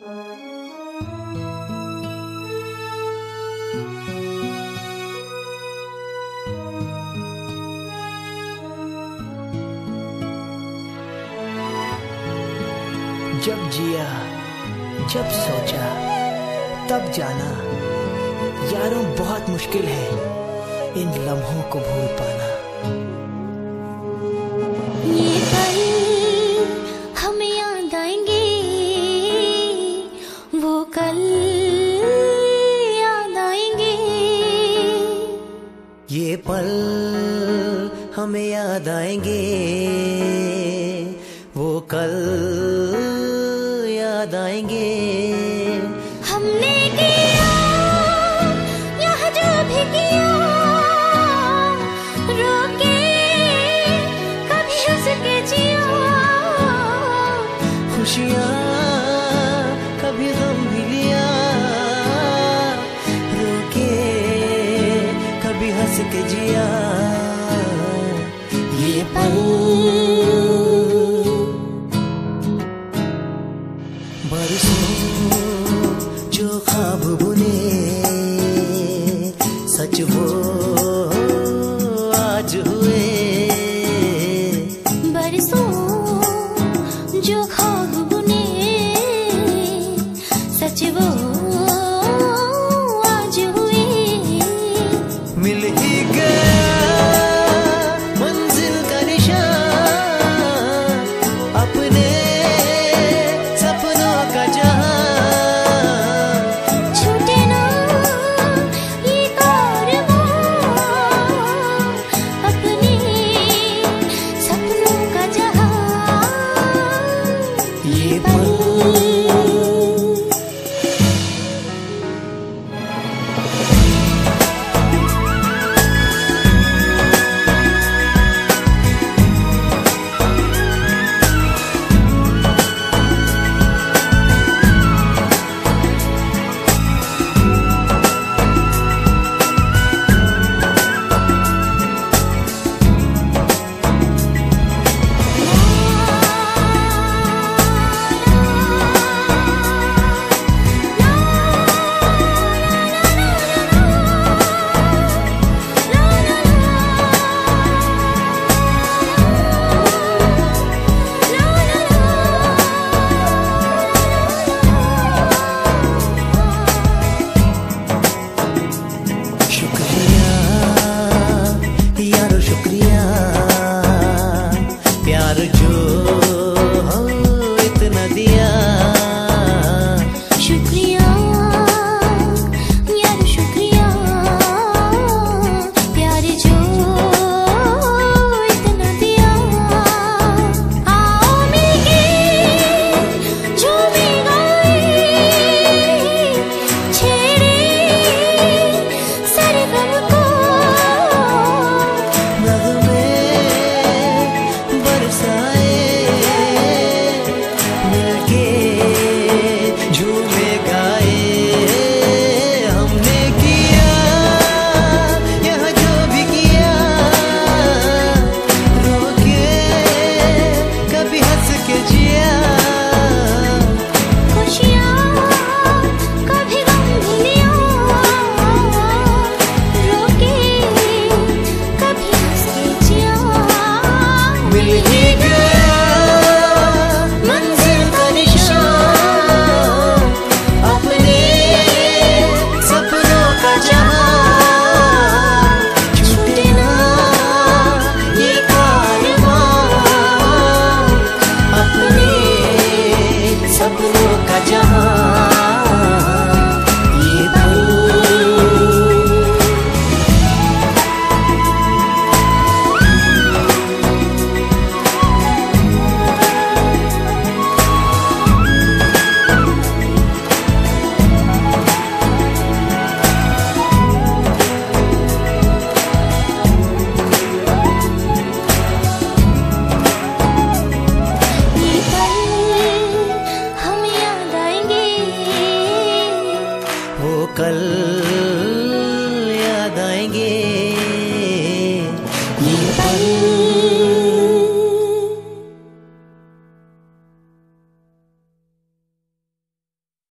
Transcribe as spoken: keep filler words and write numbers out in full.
जब जिया, जब सोचा, तब जाना, यारों बहुत मुश्किल है इन लम्हों को भूल पाना। ये पल हमें याद आएंगे, वो कल याद आएंगे। ये पल हमें याद आएंगे, वो कल याद आएंगे। हमने किया यह जो भी किया, रोके कभी हंस के जिया। खुशियाँ कभी गम भी लिया, रोके कभी हंस के जिया। ये पल बरसों जो ख्वाब बुने, सच वो आज हुए। बरसों जो ख्वाब बुने, सच वो आज हुए। मिल ही गया मंजिल का निशान, अपने सपनों का जहां। छूटे ना ये कारवां, अपने सपनों का जहां। ये पल सपनों का जहां।